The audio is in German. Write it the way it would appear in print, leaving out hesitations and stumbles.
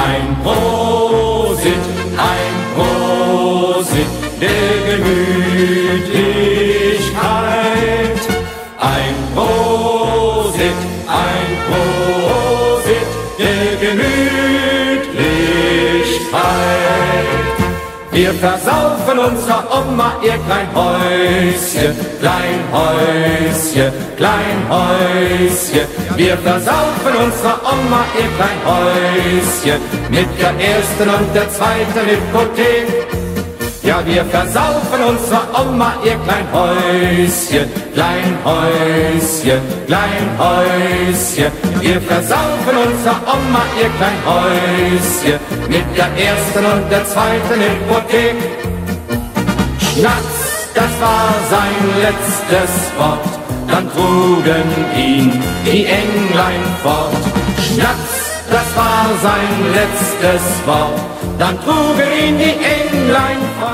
Ein Prosit der Gemütlichkeit. Ein Prosit der Gemütlichkeit. Wir versaufen unserer Oma ihr Kleinhäuschen, Kleinhäuschen, Kleinhäuschen. Wir versaufen unserer Oma ihr Kleinhäuschen mit der ersten und der zweiten Hypothek. Ja, wir versaufen unserer Oma ihr Kleinhäuschen, Kleinhäuschen, Kleinhäuschen. Wir versaufen unserer Oma ihr Kleinhäuschen mit der ersten und der zweiten Hypothek. Schnatz, das war sein letztes Wort, dann trugen ihn die Englein fort. Schnatz, das war sein letztes Wort, dann trugen ihn die Englein fort.